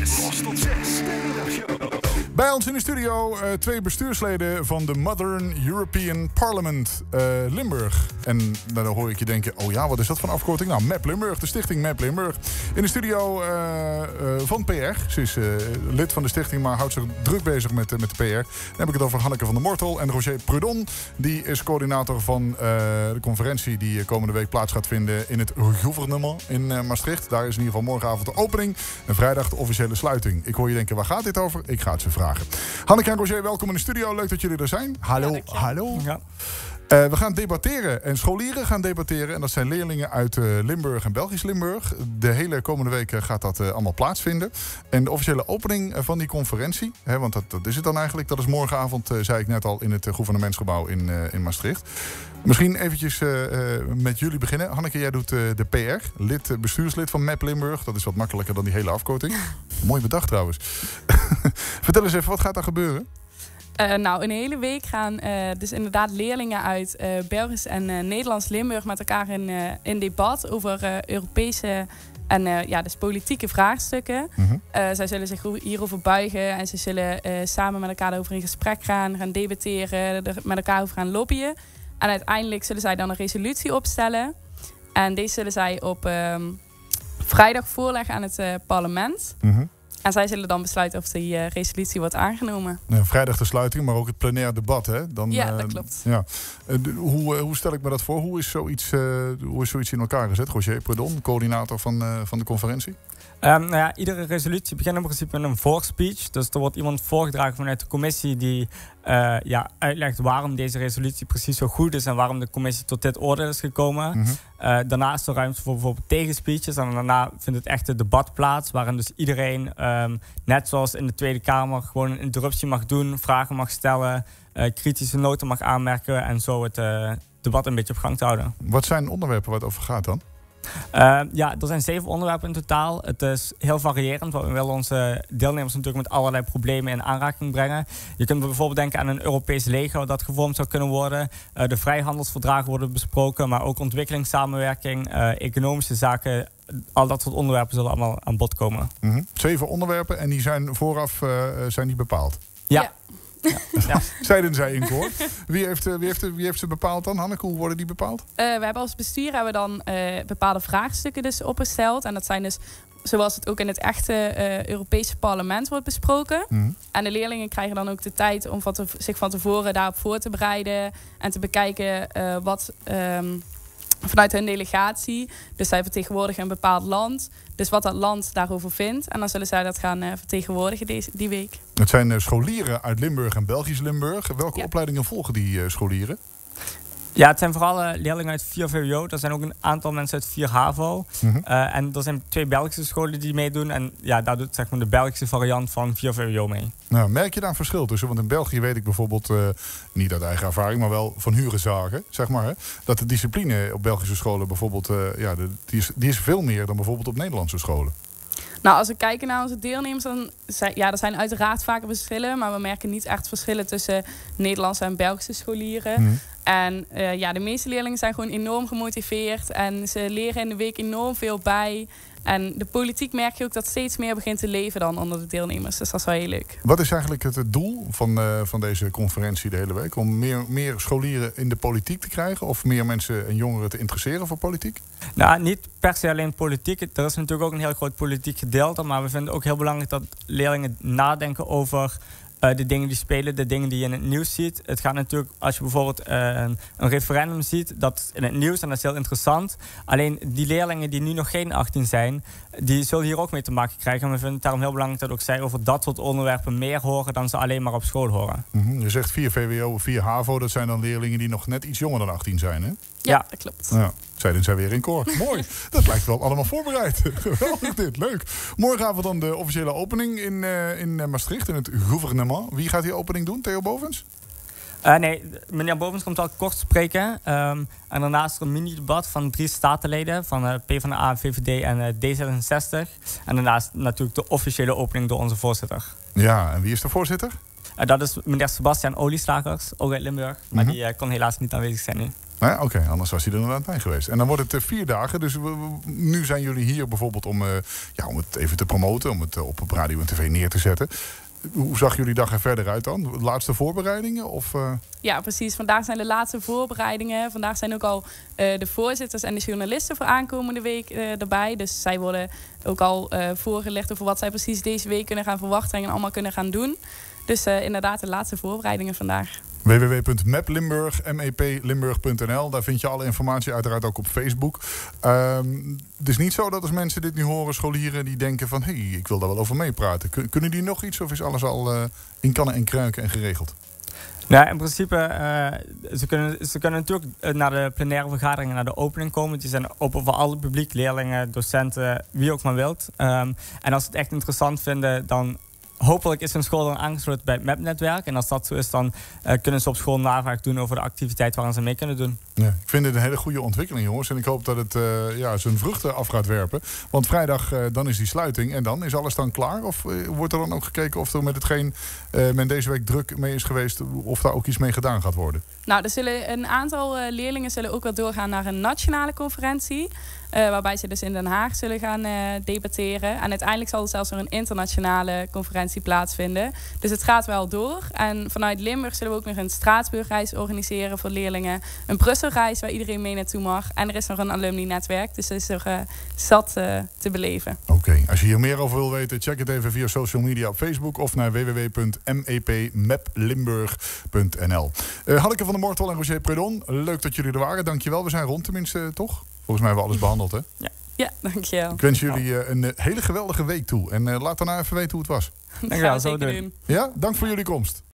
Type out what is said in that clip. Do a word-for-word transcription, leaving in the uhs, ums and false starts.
zes. Los tot zes. De middagshow. Bij ons in de studio uh, twee bestuursleden van de Modern European Parliament uh, Limburg. En dan hoor ik je denken, oh ja, wat is dat voor een afkorting? Nou, M A P Limburg, de stichting M A P Limburg. In de studio uh, uh, van P R. Ze is uh, lid van de stichting, maar houdt zich druk bezig met, uh, met de P R. Dan heb ik het over Hanneke van der Mortel en Roger Prudon. Die is coördinator van uh, de conferentie die komende week plaats gaat vinden in het gouvernement in uh, Maastricht. Daar is in ieder geval morgenavond de opening en vrijdag de officiële sluiting. Ik hoor je denken, waar gaat dit over? Ik ga het ze vragen. Hanneke en Roger, welkom in de studio. Leuk dat jullie er zijn. Hallo, ja, hallo. Ja. Uh, we gaan debatteren en scholieren gaan debatteren. En dat zijn leerlingen uit uh, Limburg en Belgisch Limburg. De hele komende week uh, gaat dat uh, allemaal plaatsvinden. En de officiële opening uh, van die conferentie, hè, want dat, dat is het dan eigenlijk. Dat is morgenavond, uh, zei ik net al, in het uh, gouvernementsgebouw in, uh, in Maastricht. Misschien eventjes uh, uh, met jullie beginnen. Hanneke, jij doet uh, de P R, lid, uh, bestuurslid van M A P Limburg. Dat is wat makkelijker dan die hele afkorting. Mooi bedacht trouwens. Vertel eens even, wat gaat daar gebeuren? Uh, nou, in de hele week gaan uh, dus inderdaad leerlingen uit uh, Belgisch en uh, Nederlands Limburg met elkaar in, uh, in debat over uh, Europese en uh, ja, dus politieke vraagstukken. Mm-hmm. Uh, zij zullen zich hierover buigen en ze zullen uh, samen met elkaar over in gesprek gaan, gaan debatteren, er met elkaar over gaan lobbyen. En uiteindelijk zullen zij dan een resolutie opstellen. En deze zullen zij op uh, vrijdag voorleggen aan het uh, parlement. Mm-hmm. En zij zullen dan besluiten of die uh, resolutie wordt aangenomen. Ja, vrijdag de sluiting, maar ook het plenair debat, hè? Dan, ja, dat uh, klopt. Ja. Uh, de, hoe, uh, hoe stel ik me dat voor? Hoe is zoiets, uh, hoe is zoiets in elkaar gezet? Roger Prudon, coördinator van, uh, van de conferentie. Um, nou ja, iedere resolutie begint in principe met een voorspeech. Dus er wordt iemand voorgedragen vanuit de commissie die uh, ja, uitlegt waarom deze resolutie precies zo goed is en waarom de commissie tot dit oordeel is gekomen. Mm-hmm. Uh, daarna is er ruimte voor bijvoorbeeld tegenspeeches en daarna vindt het echte debat plaats waarin dus iedereen, um, net zoals in de Tweede Kamer, gewoon een interruptie mag doen, vragen mag stellen, uh, kritische noten mag aanmerken en zo het uh, debat een beetje op gang te houden. Wat zijn onderwerpen waar het over gaat dan? Uh, ja, er zijn zeven onderwerpen in totaal. Het is heel variërend, want we willen onze deelnemers natuurlijk met allerlei problemen in aanraking brengen. Je kunt bijvoorbeeld denken aan een Europees leger dat gevormd zou kunnen worden. Uh, de vrijhandelsverdragen worden besproken, maar ook ontwikkelingssamenwerking, uh, economische zaken. Al dat soort onderwerpen zullen allemaal aan bod komen. Mm-hmm. Zeven onderwerpen en die zijn vooraf uh, zijn die bepaald? Ja. ja. Ja. Ja. Zeiden zij in koor. Wie heeft, wie, heeft, wie heeft ze bepaald dan, Hanneke? Hoe worden die bepaald? Uh, we hebben als bestuur hebben we dan uh, bepaalde vraagstukken dus opgesteld. En dat zijn dus zoals het ook in het echte uh, Europese parlement wordt besproken. Mm. En de leerlingen krijgen dan ook de tijd om van te, zich van tevoren daarop voor te bereiden. En te bekijken uh, wat um, vanuit hun delegatie. Dus zij vertegenwoordigen een bepaald land. Dus wat dat land daarover vindt. En dan zullen zij dat gaan uh, vertegenwoordigen deze, die week. Het zijn uh, scholieren uit Limburg en Belgisch Limburg. Welke ja. opleidingen volgen die uh, scholieren? Ja, het zijn vooral uh, leerlingen uit vier V W O. Er zijn ook een aantal mensen uit vier HAVO. Mm-hmm. Uh, en er zijn twee Belgische scholen die meedoen. En ja, daar doet zeg maar, de Belgische variant van vier V W O mee. Nou, merk je daar een verschil tussen? Want in België weet ik bijvoorbeeld, uh, niet uit eigen ervaring, maar wel van hurenzagen, zeg maar, hè, dat de discipline op Belgische scholen bijvoorbeeld, uh, ja, de, die, is, die is veel meer dan bijvoorbeeld op Nederlandse scholen. Nou, als we kijken naar onze deelnemers, dan zijn, ja, er zijn uiteraard vaker verschillen. Maar we merken niet echt verschillen tussen Nederlandse en Belgische scholieren. Mm. En uh, ja, de meeste leerlingen zijn gewoon enorm gemotiveerd. En ze leren in de week enorm veel bij. En de politiek merk je ook dat steeds meer begint te leven dan onder de deelnemers. Dus dat is wel heel leuk. Wat is eigenlijk het doel van, uh, van deze conferentie de hele week? Om meer, meer scholieren in de politiek te krijgen? Of meer mensen en jongeren te interesseren voor politiek? Nou, niet per se alleen politiek. Er is natuurlijk ook een heel groot politiek gedeelte. Maar we vinden ook heel belangrijk dat leerlingen nadenken over Uh, de dingen die spelen, de dingen die je in het nieuws ziet. Het gaat natuurlijk, als je bijvoorbeeld uh, een, een referendum ziet, dat in het nieuws, en dat is heel interessant. Alleen die leerlingen die nu nog geen achttien zijn, die zullen hier ook mee te maken krijgen. En we vinden het daarom heel belangrijk dat ook zij over dat soort onderwerpen meer horen dan ze alleen maar op school horen. Mm-hmm. Je zegt vier V W O, vier HAVO, dat zijn dan leerlingen die nog net iets jonger dan achttien zijn, hè? Ja, ja. Dat klopt. Ja. Zeiden zij weer in koor. Mooi. Dat lijkt wel allemaal voorbereid. Geweldig dit. Leuk. Morgenavond dan de officiële opening in, uh, in Maastricht, in het gouvernement. Wie gaat die opening doen? Theo Bovens? Uh, nee, meneer Bovens komt wel kort spreken. Um, en daarnaast is er een mini-debat van drie statenleden van uh, PvdA, V V D en uh, D zesenzestig. En daarnaast natuurlijk de officiële opening door onze voorzitter. Ja, en wie is de voorzitter? Uh, dat is meneer Sebastian Olieslagers, ook uit Limburg. Maar mm-hmm. die uh, kon helaas niet aanwezig zijn nu. Nou ja, oké, okay, anders was hij er inderdaad bij geweest. En dan wordt het uh, vier dagen. Dus we, we, nu zijn jullie hier bijvoorbeeld om, uh, ja, om het even te promoten. Om het uh, op, op radio en tv neer te zetten. Hoe zag jullie dag er verder uit dan? De laatste voorbereidingen? Of, uh... Ja, precies. Vandaag zijn de laatste voorbereidingen. Vandaag zijn ook al uh, de voorzitters en de journalisten voor aankomende week uh, erbij. Dus zij worden ook al uh, voorgelegd over wat zij precies deze week kunnen gaan verwachten en allemaal kunnen gaan doen. Dus uh, inderdaad de laatste voorbereidingen vandaag. w w w punt maplimburg punt n l. Daar vind je alle informatie uiteraard ook op Facebook. Um, het is niet zo dat als mensen dit nu horen, scholieren die denken van hé, hey, ik wil daar wel over meepraten. Kun, kunnen die nog iets of is alles al uh, in kannen en kruiken en geregeld? Nou, in principe, uh, ze, kunnen, ze kunnen natuurlijk naar de plenaire vergaderingen, naar de opening komen. Die zijn open voor alle publiek, leerlingen, docenten, wie ook maar wilt. Um, en als ze het echt interessant vinden, dan hopelijk is hun school dan aangesloten bij het M A P-netwerk. En als dat zo is, dan uh, kunnen ze op school navraag doen over de activiteit waar ze mee kunnen doen. Ja, ik vind het een hele goede ontwikkeling, jongens. En ik hoop dat het uh, ja, zijn vruchten af gaat werpen. Want vrijdag, uh, dan is die sluiting. En dan is alles dan klaar? Of uh, wordt er dan ook gekeken of er met hetgeen uh, men deze week druk mee is geweest, of daar ook iets mee gedaan gaat worden? Nou, er zullen een aantal uh, leerlingen zullen ook wel doorgaan naar een nationale conferentie. Uh, waarbij ze dus in Den Haag zullen gaan uh, debatteren. En uiteindelijk zal er zelfs nog een internationale conferentie plaatsvinden. Dus het gaat wel door. En vanuit Limburg zullen we ook nog een Straatsburgreis organiseren voor leerlingen. Een Brusselreis waar iedereen mee naartoe mag. En er is nog een alumni-netwerk. Dus er is nog uh, zat uh, te beleven. Oké, okay. Als je hier meer over wil weten, check het even via social media op Facebook of naar w w w punt maplimburg punt n l. Uh, Hanneke van der Mortel en Roger Predon, leuk dat jullie er waren. Dankjewel. We zijn rond tenminste, toch? Volgens mij hebben we alles behandeld, hè? Ja, ja dankjewel. Ik wens jullie uh, een uh, hele geweldige week toe. En uh, laat daarna even weten hoe het was. Dankjewel, zo doen. doen. Ja, dank voor jullie komst.